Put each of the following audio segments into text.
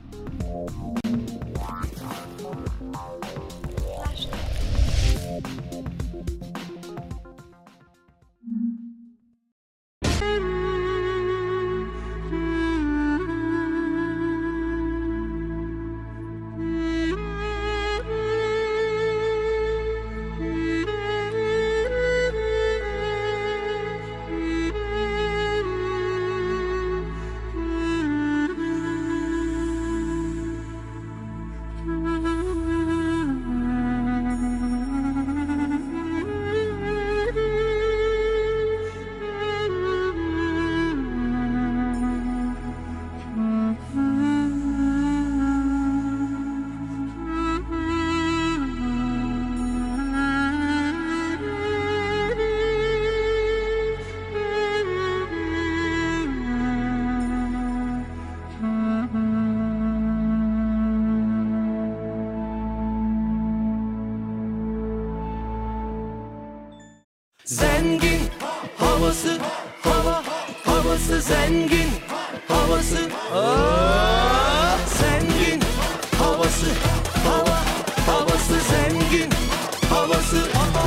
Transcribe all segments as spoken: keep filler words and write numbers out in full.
Zengin havası, hava havası zengin havası. Aa, zengin havası, hava havası zengin havası.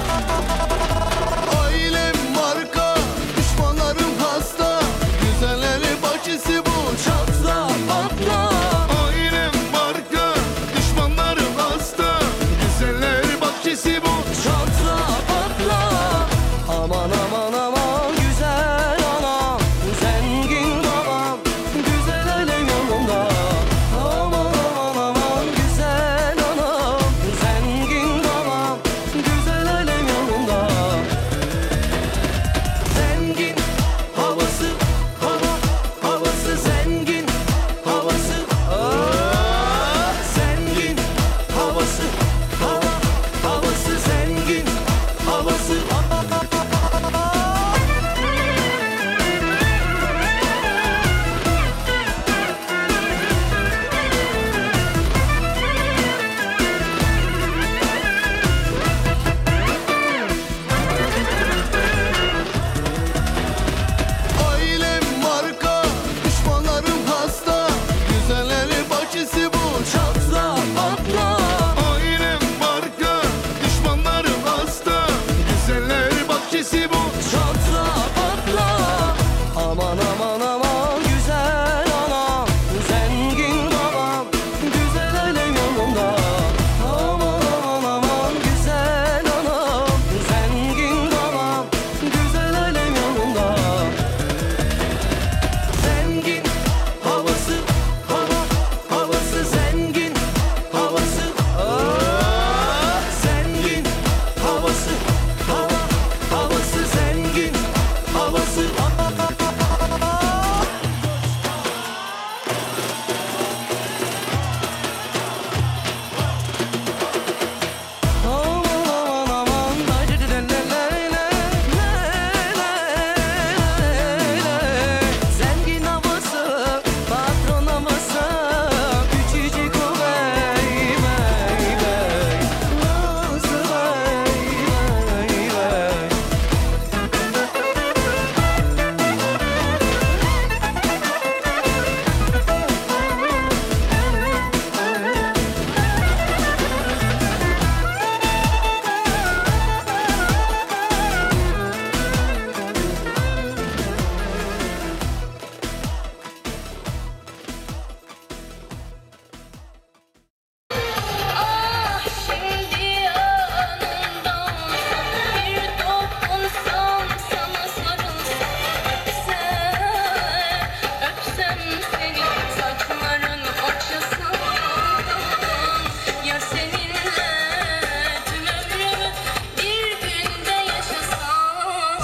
Ailem marka, düşmanlarım hasta, güzelleri bahçesi bu, Çatla patla. Ailem marka, düşmanlarım hasta, güzelleri bahçesi bu. Çatla patla. Aman aman aman güzel anam, zengin babam, güzel aile yolunda. Aman aman aman güzel anam, zengin babam, güzel aile yolunda. Zengin havası, hava havası zengin havası. Aa, zengin havası, hava havası zengin havası. Ailem marka, düşmanlarım hasta, güzelleri bahçesi bu. Çatla patla. Ailem marka, düşmanlarım hasta, güzelleri bahçesi bu. Çatla patla. Aman aman aman güzel anam, zengin babam, güzel aile yolunda. Aman aman aman güzel anam, zengin babam, güzel aile yolunda. Zengin havası, hava havası zengin havası. Aa, zengin havası, hava havası zengin havası. Aman aman aman zengin havası, patron havası, küçücük o bey bey bey, nasıl bey bey bey. Ah şimdi yanımdan bir dokunsam, sana sarılsam, öpsem, öpsem seni, saçlarını okşasam, ya seninle tüm ömrümü bir günde yaşasam.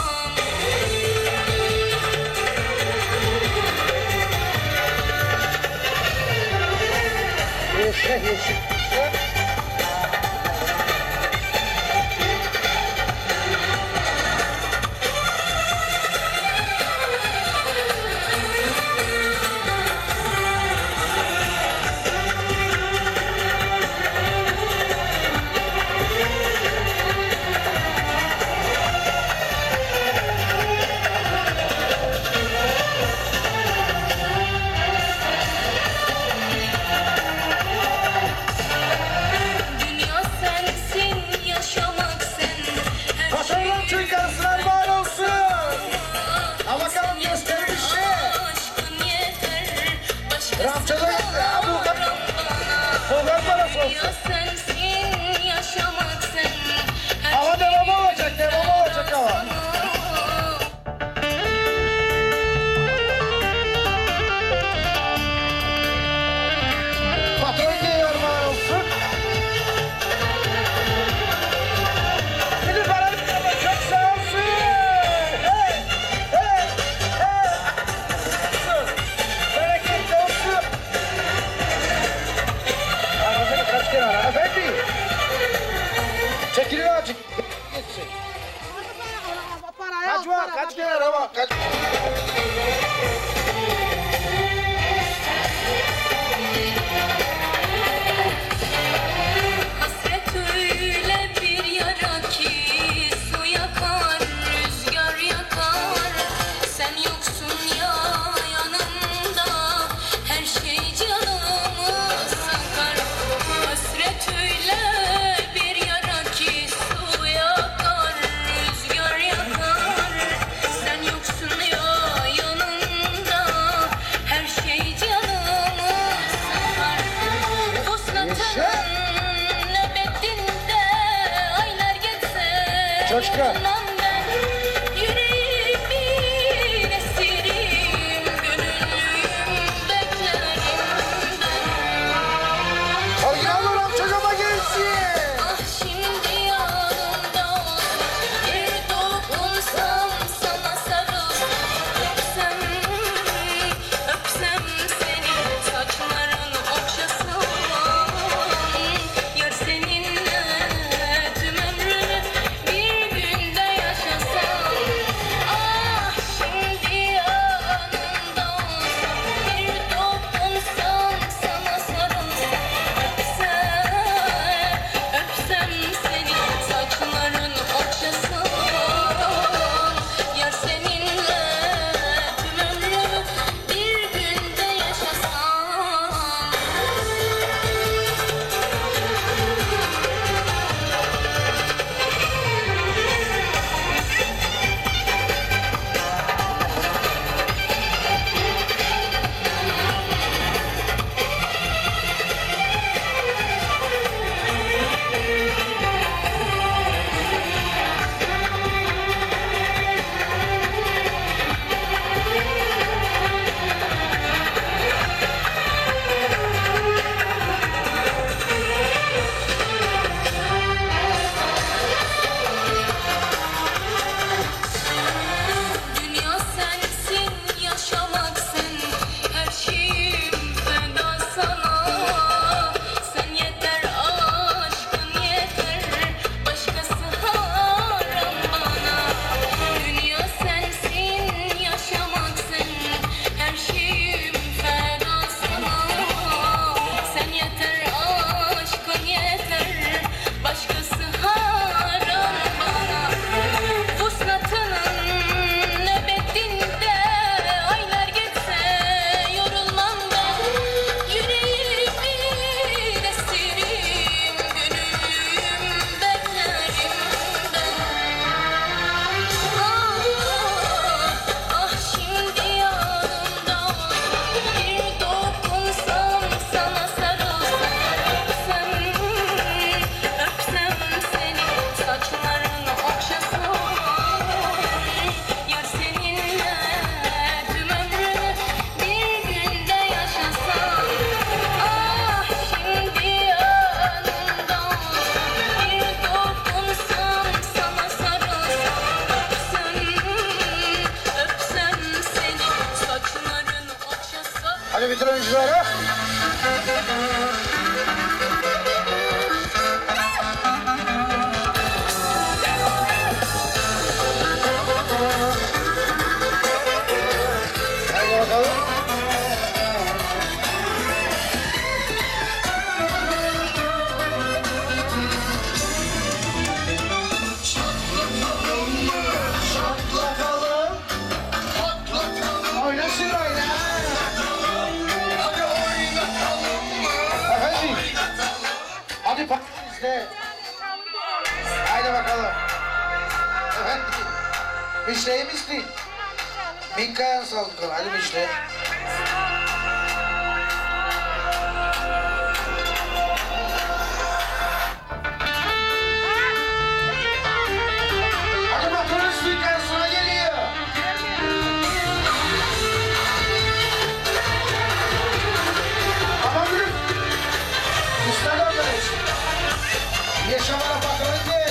başka. Yüreğimin esirim, gönüllüm beklerim ben. Oynayalım oğlum çocuğuma gelsin. Ah şimdi yanımda olsan, bir dokunsam sana sarılsam, öpsem, öpsem seni, saçlarını okşasam, yar seninle tüm ömrümü bir günde yaşasam. Ah şimdi yanımda olsan, bir dokunsam sana sarılsam, öpsem, öpsem seni, saçlarını okşasam, yar seninle tüm ömrümü bir günde yaşasam. Dünya sensin, yaşamak sen, her şeyim feda sana. Sen yeter, aşkın yeter, başkası haram bana. Dünya sensin, yaşamak sen, her şeyim feda sana. Sen yeter, aşkın yeter, başkası haram bana. Vuslatının nöbetinde aylar geçse yorulmam ben. Yüreğimin esirim, gönüllüm beklerim ben. Ah, ah şimdi yanımda olsan, bir dokunsam sana sarılsam, öpsem, öpsem seni, saçlarını okşasam, yar seninle tüm ömrümü bir günde yaşasam. Ah şimdi yanımda olsan, bir dokunsam sana sarılsam, öpsem, öpsem seni, saçlarını okşasam. Hadi bitir oyuncuları. Hadi bakalım. Şatlatalım. Oynasın oyna. Efendim. Hadi patlayın. Haydi bakalım. Efendim. Müşteriyi mi isteyin? Minka'ya sağlık olun. Hadi müşteri. Hadi bakalım Minka'ya sana geliyor. Ama gülüm. İster arkadaş. Yaşamana bakalım diye.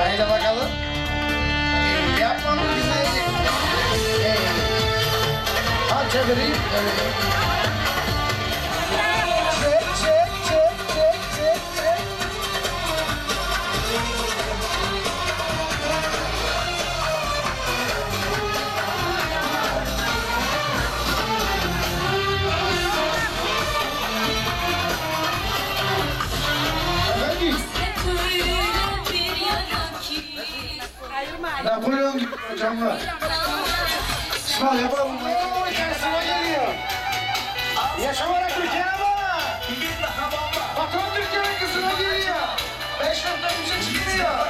Haydi bakalım. Ee, yapma bu güzellik. Ee, ha çevireyim. Evet. Çek, çek, çek, çek, çek, çek. Efendim? Napolyon gibi hocam var. İsmail yapalım. Oo, kendisine geliyor. Yaşamarak Türkiye'ne bak. Patron Türkiye'nin kızına geliyor. Beş nokta yüze çıkmıyor.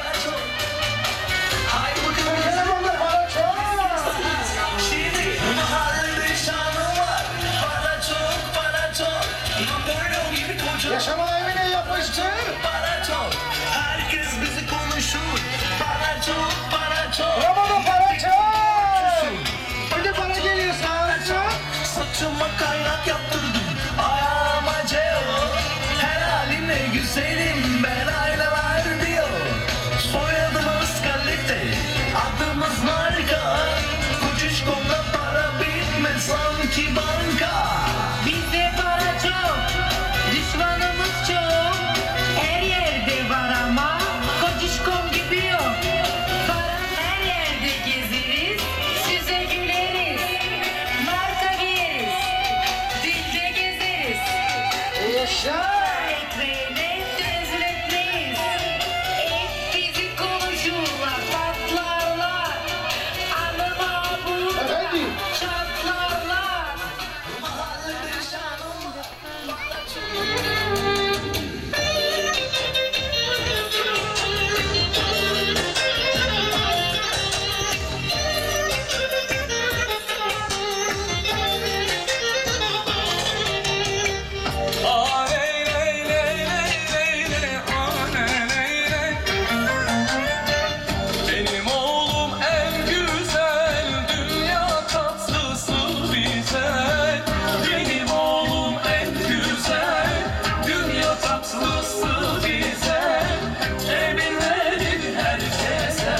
Türkiye'ne baklar para çok. Şimdi mahallede şanım var. Para çok, para çok. Napolyon gibi koca. Yaşama evine yapıştır. Para çok. Herkes bizi konuşur. Para çok, para çok. Bravo para çok. Bir de para geliyor sağ çok. Saçıma kaynak yaptırdım. Ayağıma ceo. Her haline güzelim. Ben aynalar diyor. Soyadımız kalite. Adımız marka. Kocişkom'da para bitmez sanki banka. Bizde para çok, düşmanımız çok. Her yerde var ama kocişkom gibi yok. Para her yerde gezeriz, size güleriz. Marka giyeriz, dilde gezeriz. Yaşa. Ekmeğine rezil etmeyiz. Hep bizi konuşurlar, patlarlar. Anıma burada Efendim? çatlarlar. Mahallede şanım var. Para çok. Ah ley ley ley ley ley ley, ah ley ley ley. Benim oğlum en güzel, dünya tatlısı bize. Benim oğlum en güzel, dünya tatlısı bize. Eminlerin herkese.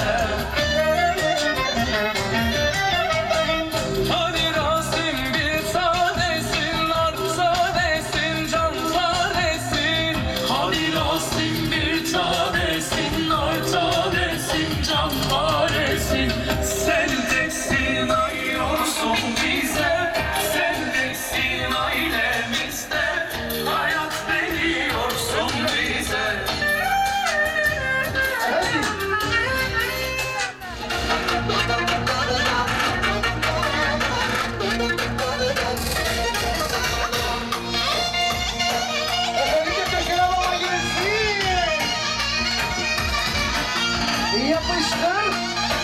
Hadi Rasim bir tanesin, nar tanesin, can tanesin. Hadi Rasim bir tanesin, nar tanesin, can tanesin. Sen teksin ayıyorsun bize, sen teksin ailemizde. Hayat veriyorsun bize. Efendim de Türkiye'ne baba gelsin. Yapıştır.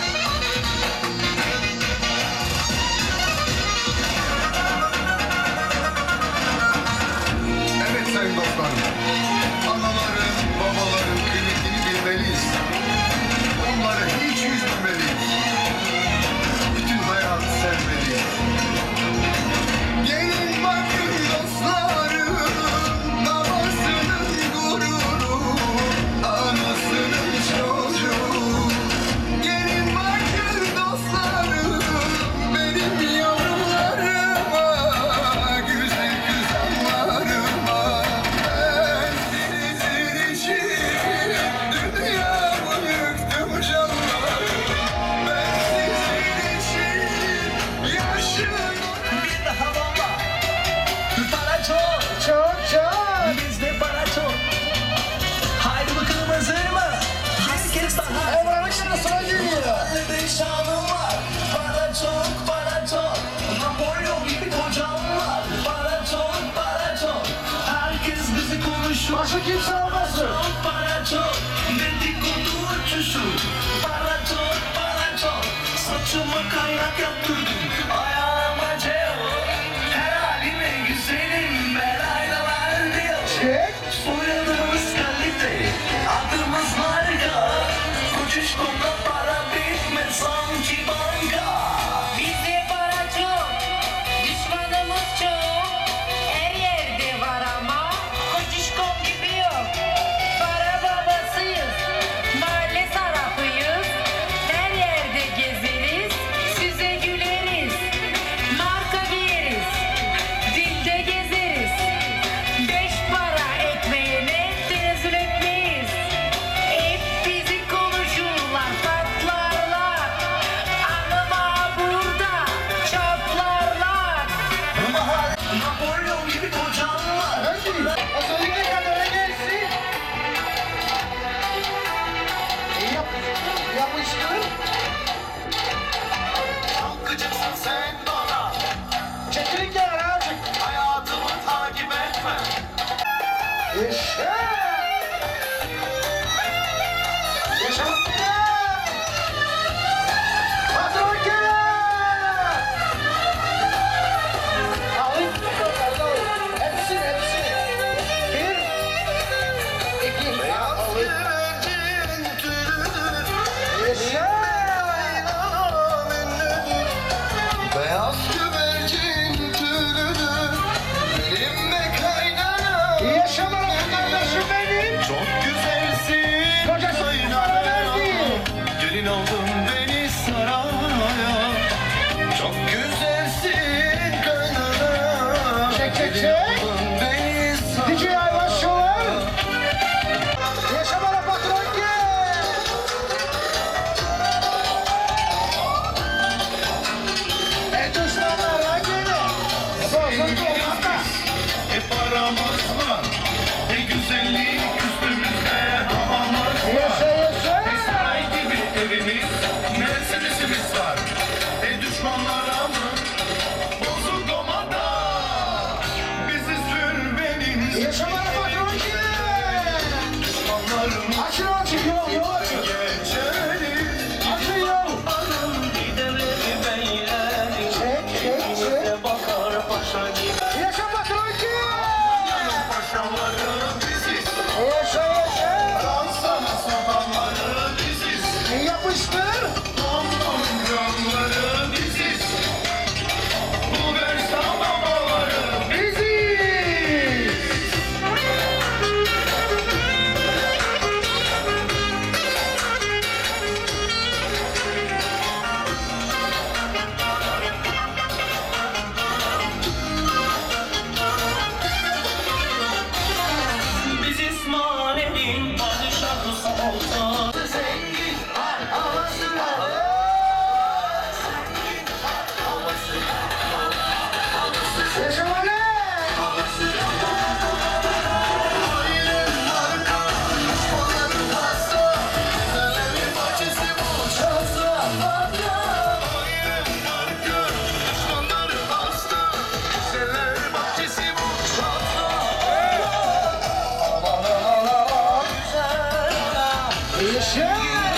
Evet sayın dostlar. Anaların, babaların kıymetini bilmeliyiz. Onları hiç üzmemeliyiz. Bütün hayatı sevmeliyiz. Gelin bakın dostlarım, babasının gururu, anasının çocuğu. Gelin bakın dostlarım, benim yavrularıma, güzel kızanlarıma. Ben sizin için dünyamı yıktım canlarım. Ben sizin için yaşıyorum. Bir daha baba. Para çok. Çok çok. Bizde para çok. Haydi bakalım hazır mı? Herkes daha. Emrah'ın şurasına geliyor. Mahallede şanım var. Para çok, para çok. Napolyon gibi kocam var. Para çok, para çok. Herkes bizi konuşur. Başı kimse almasın. Çok para çok. Dedikodu uçuşu. Para çok, para çok. Saçıma kaynak yaptırdım. Ayağıma ceo. Her haline güzelim. Ben aynalar diyor. Çek. Soyadımız kalite, adımız marka. Kocişkom'da para bitmez sanki banka. Bizde para çok, düşmanımız çok. Her yerde var ama kocişkom gibi yok. Para babasıyız, mahalle sarrafıyız. çek çek. D J Ayvaş Şovar. Yaşa bana patron ki. E düşmanlar hadi. Bozun dolmazda. E paramız var, e güzellik üstümüzde havamız var. Yaşa yaşa. E saray gibi evimiz, Mercedes'imiz var. E düşmanlara mı bozuk domada, bizi sür benim Yaşa bana patron ki. düşmanlarım. Açın açın yol yol açın. Geçelim, Açın yol. gidelim beylerim. Çek çek çek. Bize bakar paşa gibi. Yaşa patron ki. Paşaları biziz, Yaşa yaşa. Fransa'nın sultanları biziz. Yapıştır. Canları biziz, bu Versailles babaları Bizi. biz İsmail'in padişahı sultan. Zengin Yaşa bana. Yaşa.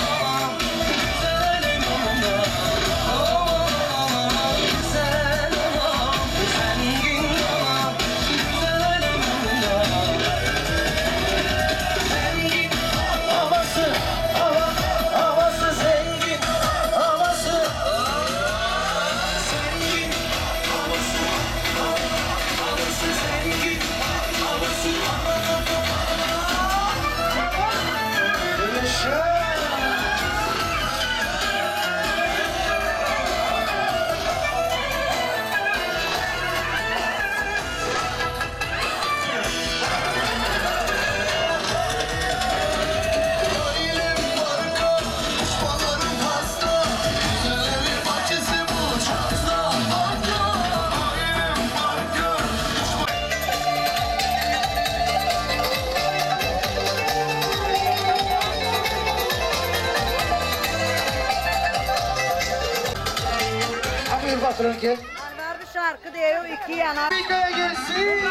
Havası, hava, havası zengin, havası zengin, havası, havası zengin, havası Yaşa. Buyur patron ki. Var bir şarkı diyor iki yana. Mika'ya gelsin.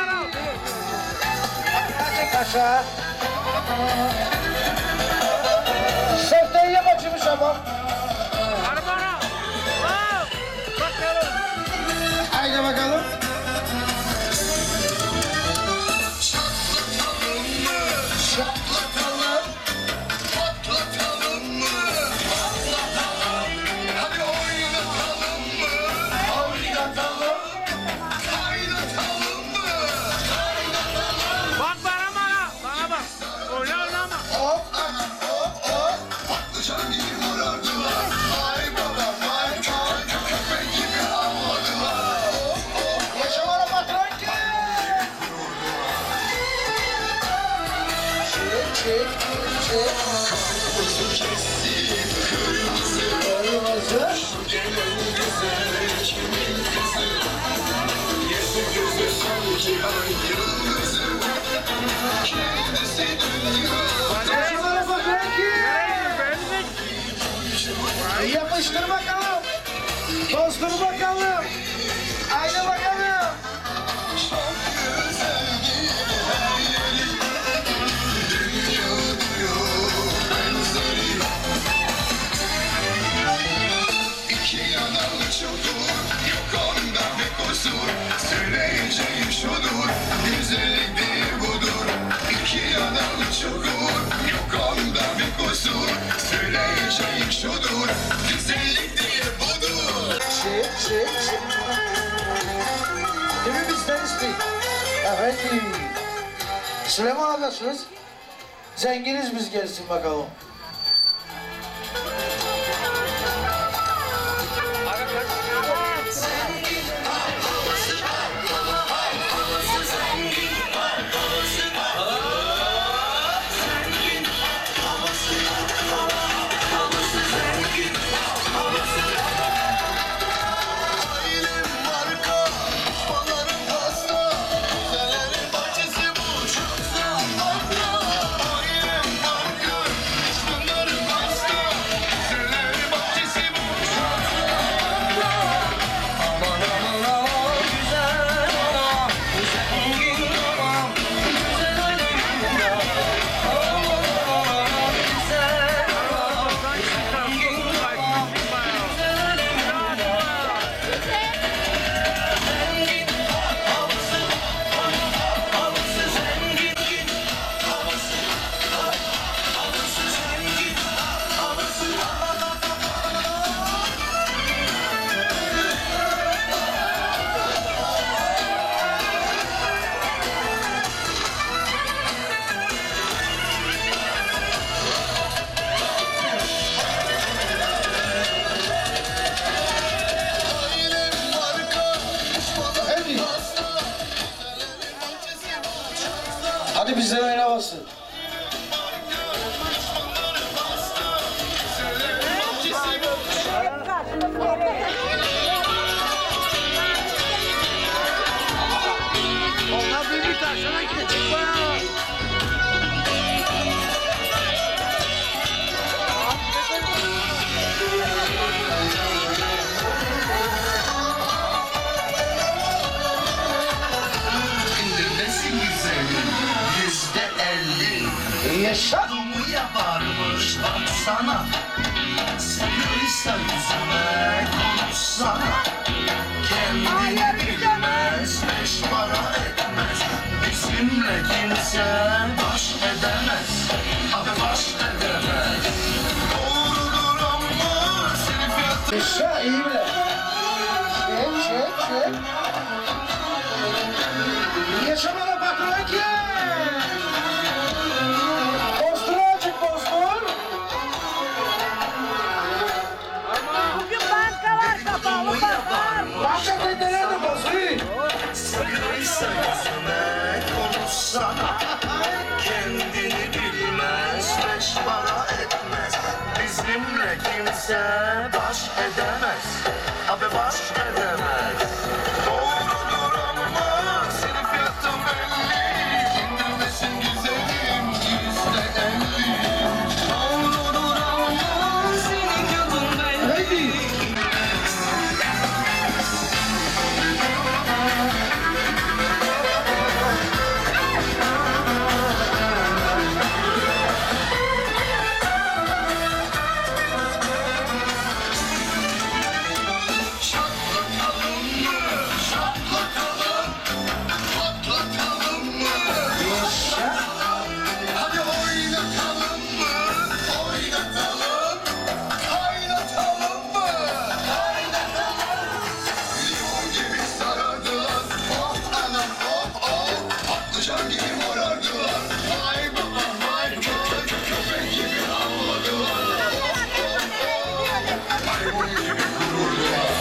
Çek aşağı. Şefteyi yap açmış ama. Haydi bakalım. Çatlatalım, patlatalım mı? Patlatalım, hadi oynatalım mı? Oynatalım. Kaynatalım mı? Bak bana bana. Bana bak. Oyna oynama. Hop hop hop. Patlıcan gibi vurardılar. Ay baba, vay vay, köpek gibi avladılar. Yaşa bana patron ki. Çek çek çek. Kırmızı. Yaşa bana patron ki. Yapıştır bakalım. Tozdur bakalım. Haydi bakalım. İki yanalı çukur, yok onda bir kusur. Söyleyeceğim şudur, güzellik değil budur. İki yanalı çukur, yok onda bir kusur. Söyleyeceğim şudur, güzellik değil budur. Çek çek çek. Kimi bizden isteyin? Efendim. Süleyman ablasınız. Zenginiz biz gelsin bakalım. Havası Yaşa. Bunu yaparmış baksana. Sıkıysa yüzüme konuşsana. Kendini bilmez, beş para etmez. Bizimle kimse baş edemez. Abi baş edemez. Doğrudur ama seni fiyatı. Yaşa iyi bile. Çek çek çek. Yaşa bana patron ki. Bostur açık bostur. Bugün bankalar kapalı pazar. Başka tendeler de bostur. Sıkıysa yüzüme konuşsana. Kendini bilmez, beş para etmez. Bizimle kimse baş edemez. Abi baş edemez. Doğrudur ama senin fiyatın belli. İndirmesin güzelim yüzde elli. Doğrudur ama senin fiyatın belli. Haydi. Şaklatalım mı? Şaklatalım. Patlatalım mı? Yaşa. Hadi oynatalım mı? Oynatalım. Kaynatalım mı? Kaynatalım. Limon gibi sarardılar. Oh anam oh oh. Patlıcan gibi morardılar. Vay baba vay köpek köpek gibi avladılar. Oh oh oh. Maymun gibi gururlular.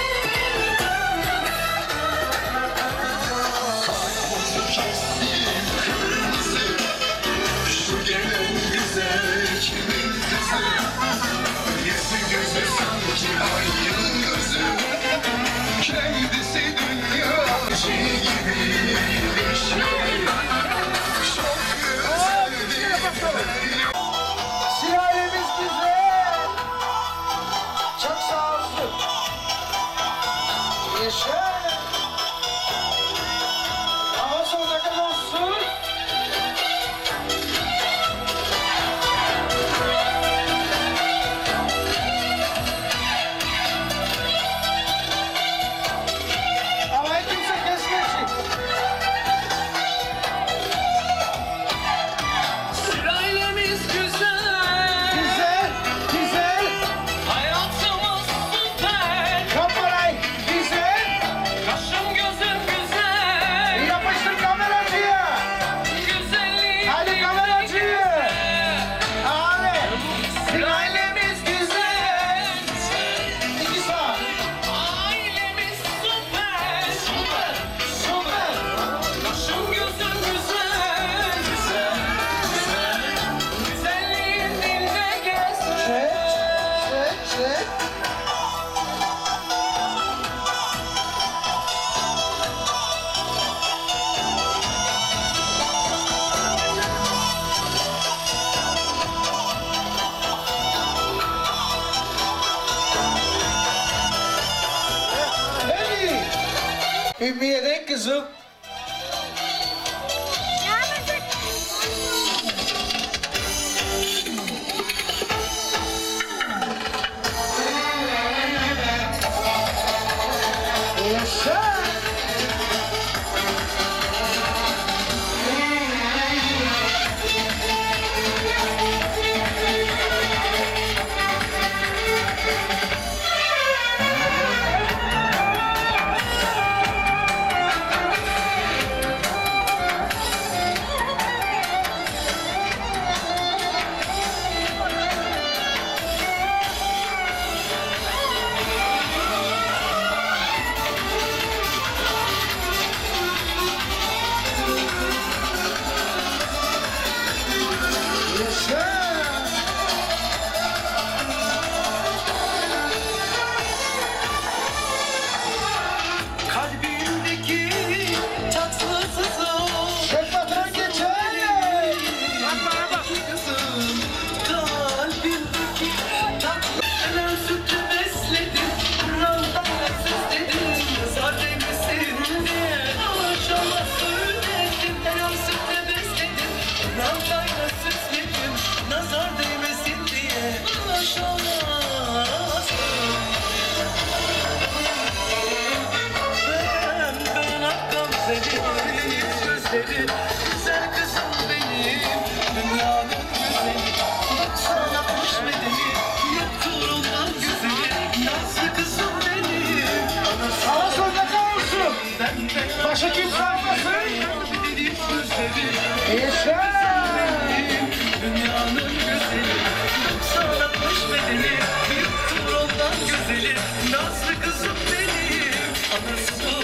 Kaybozu kestim kırmızı. Şu gelen güzel kimin kızı? Yüzü gözü sanki ayın gözü. Kendisi dünya şey gibi bir şey. Çok güzeldi. Sülalemiz güzel. Çok sağ olsun. Yaşa. Hava sonuna kadar olsun. Havayı kimse kesmesin. Sülalemiz güzel, Güzel, güzel. hayatımız süper. Kamerayı güzel. Kaşım gözüm güzel, Yapıştır kameracıya. güzelliğin Hadi kameracıya. Hadi. Sülalemiz güzel, İki sağ. ailemiz süper. Süper, Süper. kaşım gözüm güzel. Güzel, güzel, güzelliğin dilde gezer. Çek, çek, çek. Hey! Ümmiye'den kızım. Yaşa! Nazlı kızım benim, anası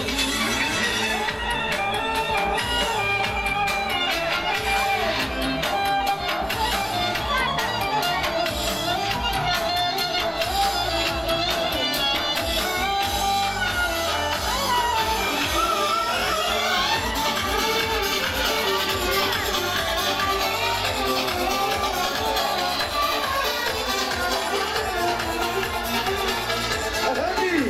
Efendim.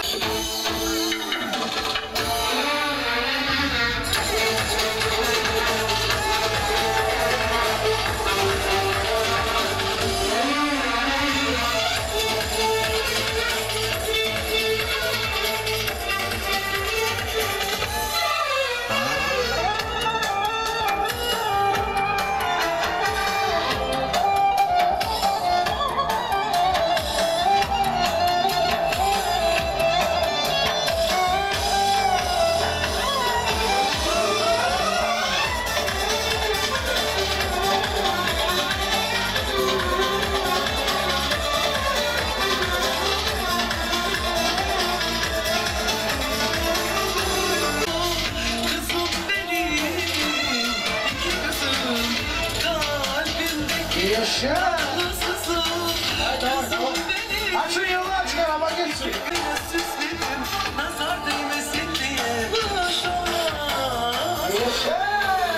kızım benim, iki kızım kalbimdeki Yaşa. kızım, kızım benim. Açın yolu açın ama geçsin. Süsledim, nazar değmesin diye başıma. Yaşa.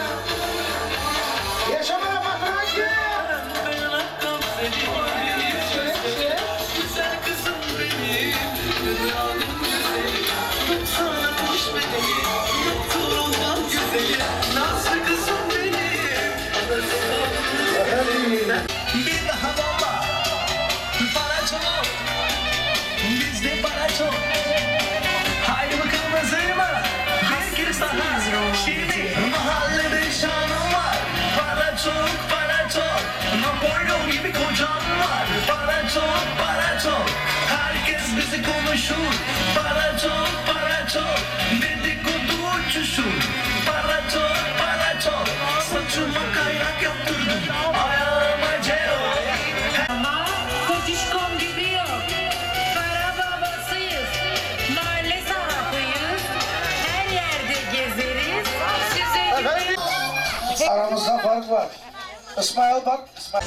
Yaşa bana patron ki. Ben hakkım seni, güzel kızım benim, dünyanın güzeli. Sana kuş bedeyi, Tuğrul'dan güzeli, nazlı kızım benim. Efendim. Bir daha baba, para çok, bizde para çok. Haydi bakalım hazır mı? Bir kez daha, şimdi mahallede şanım var. Para çok, para çok, Napolyon gibi kocam var. Para çok, para çok, herkes bizi konuşur. Para çok, para çok, dedikodu uçuşur. Para çok, para çok, saçıma kaynak yaptırdım. Ayağıma ceo. Ama kocişkom gidiyor. Para babasıyız. Mahalle sarrafıyız. Her yerde gezeriz. Size Efendim. Aramızda fark var. İsmail bak. İsmail.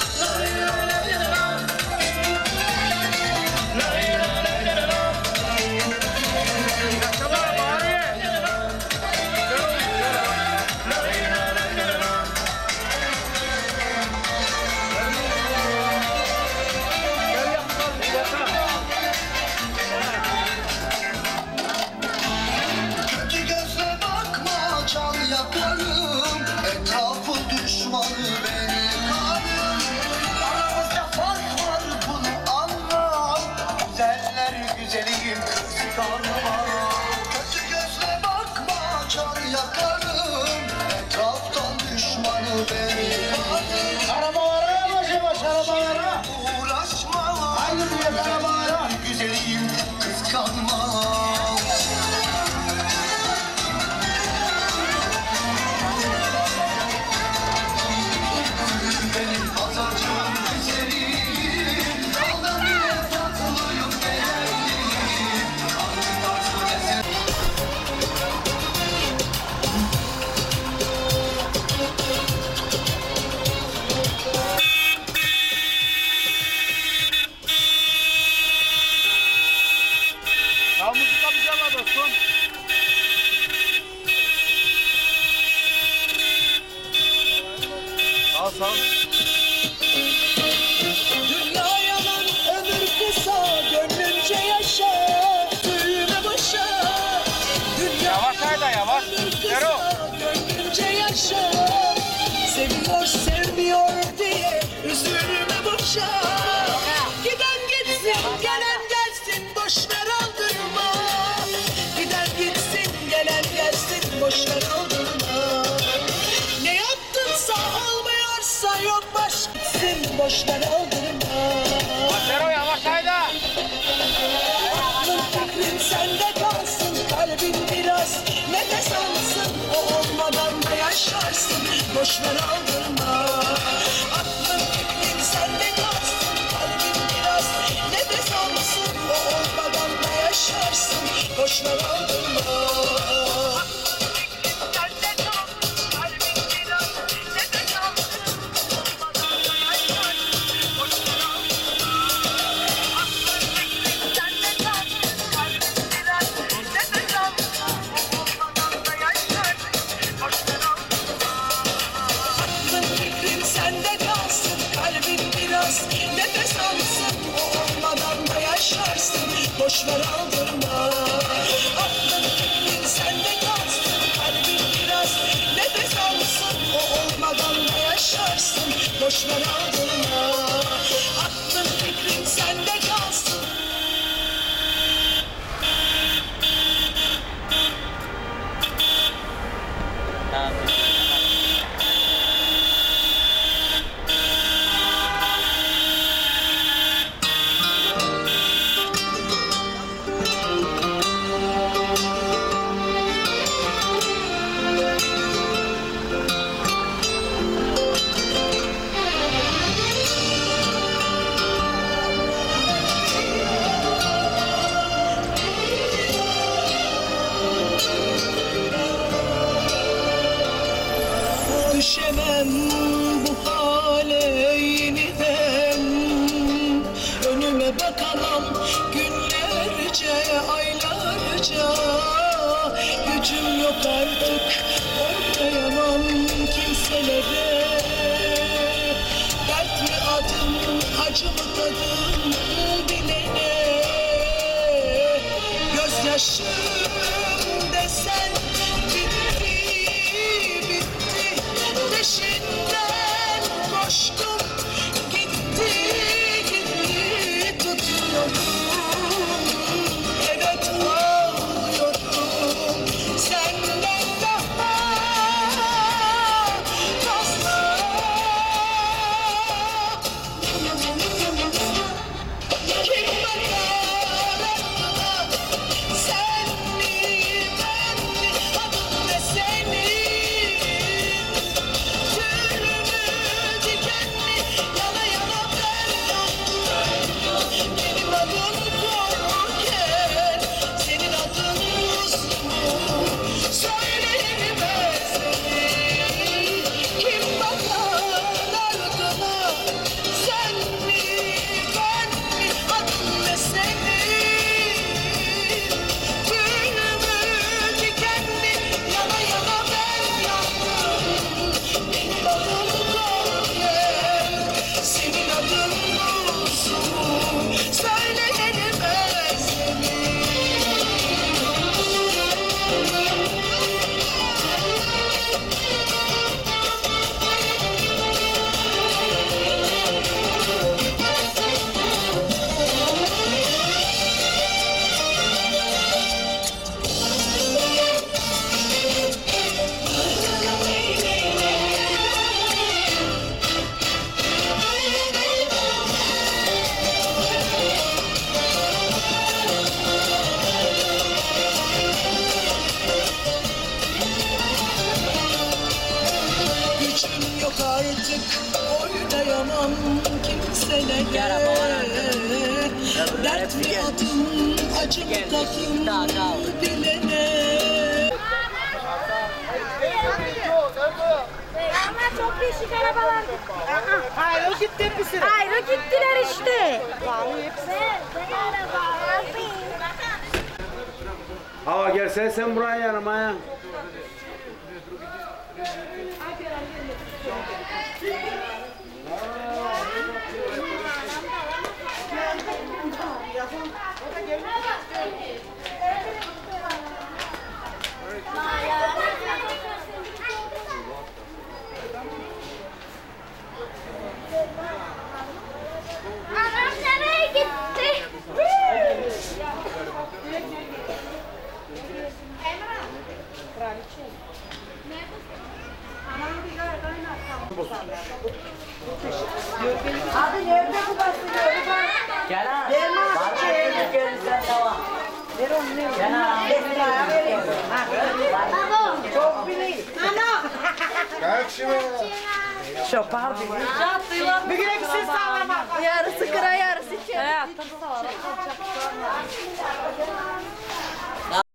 Kötü gözle bakma can yakarım. Etrafı düşmanı benim karım. Aramızda fark var bunu anla. Güzeller güzeliyim kıskanma. Kötü gözle bakma can yakarım. Etraftan düşmanı benim karım. Arabalara yavaş yavaş arabalara. Uğraşma. Haydi bir arabalara. Güzeliyim kıskanma. Benim pazarcığım güzelim. Aldan bile tatlıyım beğendim. Aldım tarzı eser. Ya müzik yapacağım dostum. Sağ ol, sağ ol. Dünya yalan, ömür kısa, gönlünce yaşa, düğme başa. Dünya Yavaş hayda, yavaş. ömür Yürü. kısa, gönlünce yaşa. Seviyor, sevmiyor diye üzülme boşa. Giden gitsin, gelen gelsin, boş ver aldırma. Giden gitsin, gelen gelsin, boş ver aldırma. Ne yaptınsa olmuyorsa yok baş gitsin, boş ver aldırma. Zero yavaş hayda. Aklın fikrin sende kalsın, kalbin biraz nefes alsın. O olmadan da yaşarsın, boş ver aldırma. Aklın fikrin sende kalsın, kalbin biraz nefes alsın. O olmadan boşver aldırma. Aklın fikrin sende kalsın, kalbin biraz nefes alsın. O olmadan da yaşarsın, boşver aldırma. Aklın fikrin sende kalsın, kalbin biraz nefes alsın. O olmadan da yaşarsın, boşver aldırma. Aklın fikrin sende kalsın. Düşemem bu hale yeniden. Önüme bakamam günlerce, aylarca. Gücüm yok artık, oynayamam kimselere. Dert mi adım, acı mı tadım bilene. Gözyaşım desen bitti, bitti. Peşinden koştum, gitti, gitti. Tutuyorum, evet ağlıyorum. Senden daha fazla. Kim bakar aklına? Sen mi, ben mi? Adın ne senin? Tüyünü diken mi? Yana yana ben yandım. Benim adım korken, senin adın Muslu. Söyleyemem seni. Kim bakar ardına? Sen mi, ben mi? Adın ne senin? Tüyünü diken mi? Yana yana ben yandım. Benim adım korken, senin adın Muslu. Söyleyemem seni. Gücüm yok artık, oynayamam kimselere. Dert mi adım, acı mı tadım bilene. Ama çok değişik arabalar gitti. Hayır o gitti hepsi. Hayır o gittiler işte. Hava gelsene sen buraya yanıma ya. Anam nereye gitti? Hadi nerede bu bastı? Gel ha. Verme Bana artık. bir gelirsen tamam. Ver onu ver. Gel ha. Esra'ya vereyim. Ha, Baba. çok bileyim. Ana. Kalk şimdi. Şopar bileyim. Bir güne bir ses sağlamak. Yarısı kıra yarısı içeri.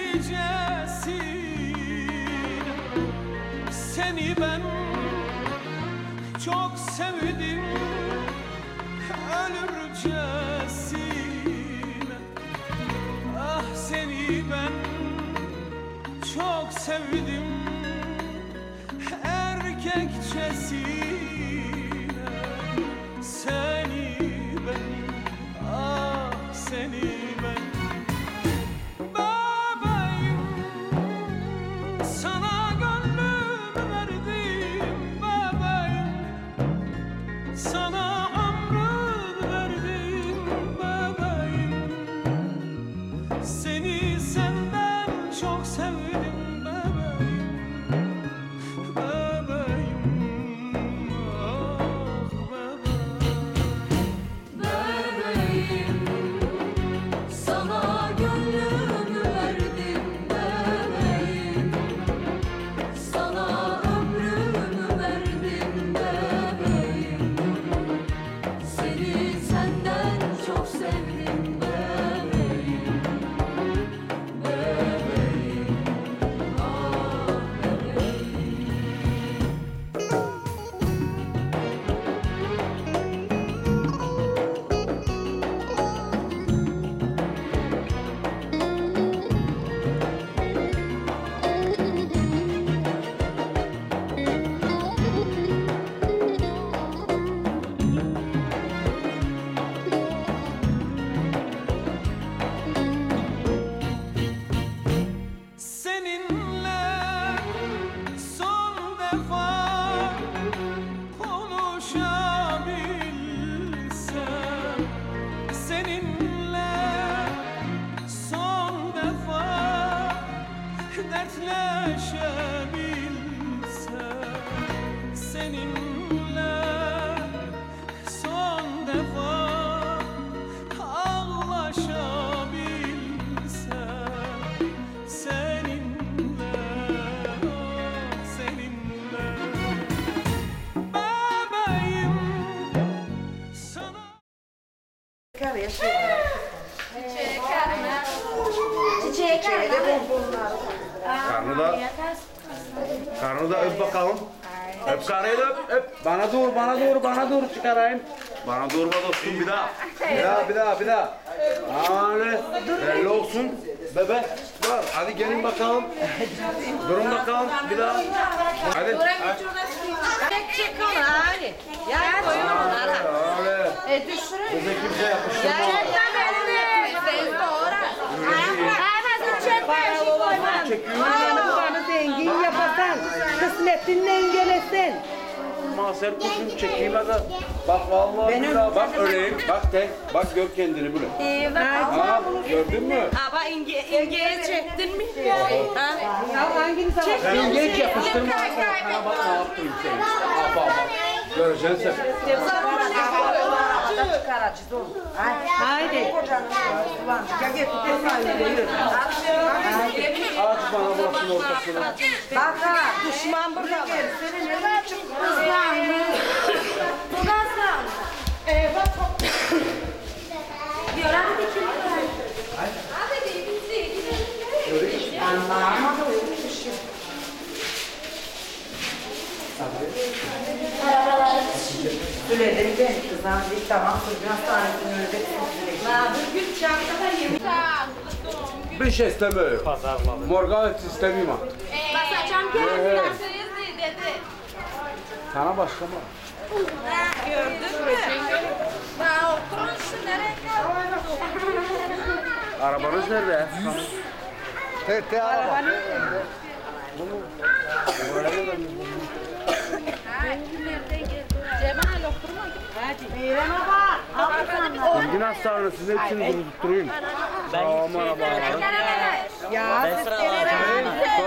Seni ben çok sevdim ölürcesine. Ah seni ben çok sevdim erkekçesine. Seni ben, ah seni ben. Bebeğim sana gönlümü verdim, bebeğim sana ömrümü verdim, bebeğim seni senden çok sevdim, bebeğim bebeğim ah bebeğim. Bebeğim sana gönlümü verdim bebeğim, sana ömrümü verdim bebeğim, seni senden çok sevdim bebeğim, bebeğim ah bebeğim. Seninle son defa konuşabilsem, seninle son defa dertleşebilsem, seninle son defa ağlaşabilsem, seninle, oh, seninle bebeğim sana. Karnı da, karnı da öp bakalım. Öp karıyı da öp, öp. Bana dur, bana dur, bana dur çıkarayım. Bana durma dostum bir daha. Bir daha, bir daha, bir daha. Hadi, belli olsun. Bebe, dur. Hadi gelin bakalım. Durun bakalım bir daha. Hadi. Çek onu hadi. Ya koyun onlara. Hadi. E düşürün. Bize kimse yapıştırma. Babanı zengin yapasan, kısmetinle engelesen. Maser kuşun çekeyim hadi. Bak vallahi Benim- billahi, bak öyleyim. Bak tek, bak gör kendini böyle. Ha, gördün mü? Ama inge, ingeye çektin mi? Ha? Hangini sana? Sen geç yapıştırma. Sana bak ne yaptım seni. Bak bak bak. Göreceksin sen. Haydi. Aç bana burasının ortasına. Bak ha, düşman burada var. Kızlar mı? Bu nasıl? Ee, bak. Diyor hadi dikili. Hadi dikili. Allah'ıma da uyumuş. Söyledim ben kızım, bir tamam çocuğun hastanesini öyle bir gün çantada yemek. Bir şey istemiyor. Morgalet istemiyorum. Basacağım kendiniz dedi. Sana başlama. Gördün mü? Ha oturun şu nereye Arabanız nerede? Tek tek araba. Cemal oturma. Hadi. Meyrem baba. Bilgin hastanesi hepsini durduruyorum. Tamam araba. Ya siz